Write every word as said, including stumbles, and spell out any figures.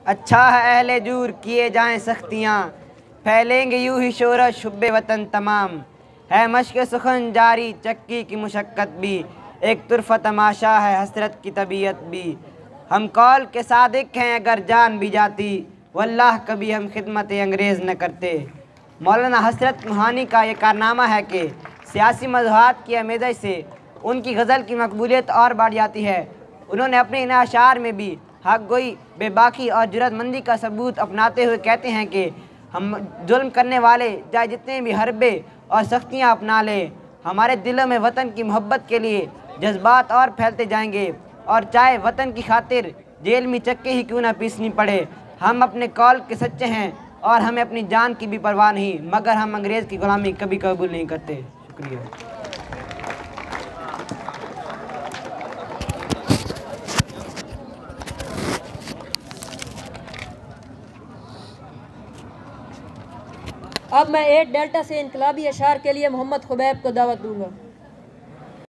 अच्छा है अहले जूर किए जाएं सख्तियाँ, फैलेंगे यूं ही शोहरत शुब्बे वतन तमाम। है मश्क सुखन जारी चक्की की मुशक्क़त भी, एक तुरफ़ा तमाशा है हसरत की तबीयत भी। हम कौल के सादिक हैं अगर जान भी जाती, वल्लाह कभी हम खिदमत अंग्रेज़ न करते। मौलाना हसरत मोहानी का ये कारनामा है कि सियासी मज़ाहत की आमेज़श से उनकी गज़ल की मकबूलियत और बढ़ जाती है। उन्होंने अपने इन अशार में भी हक़ गोई, बेबाकी और जुर्रतमंदी का सबूत अपनाते हुए कहते हैं कि हम जुल्म करने वाले चाहे जितने भी हरबे और सख्तियाँ अपना लें, हमारे दिलों में वतन की मोहब्बत के लिए जज्बात और फैलते जाएंगे, और चाहे वतन की खातिर जेल में चक्के ही क्यों ना पीसनी पड़े। हम अपने कौल के सच्चे हैं और हमें अपनी जान की भी परवाह नहीं, मगर हम अंग्रेज़ की ग़ुलामी कभी कबूल नहीं करते। शुक्रिया। अब मैं एट डेल्टा से इनकलाबी अशार के लिए मोहम्मद खुबैब को दावत दूंगा।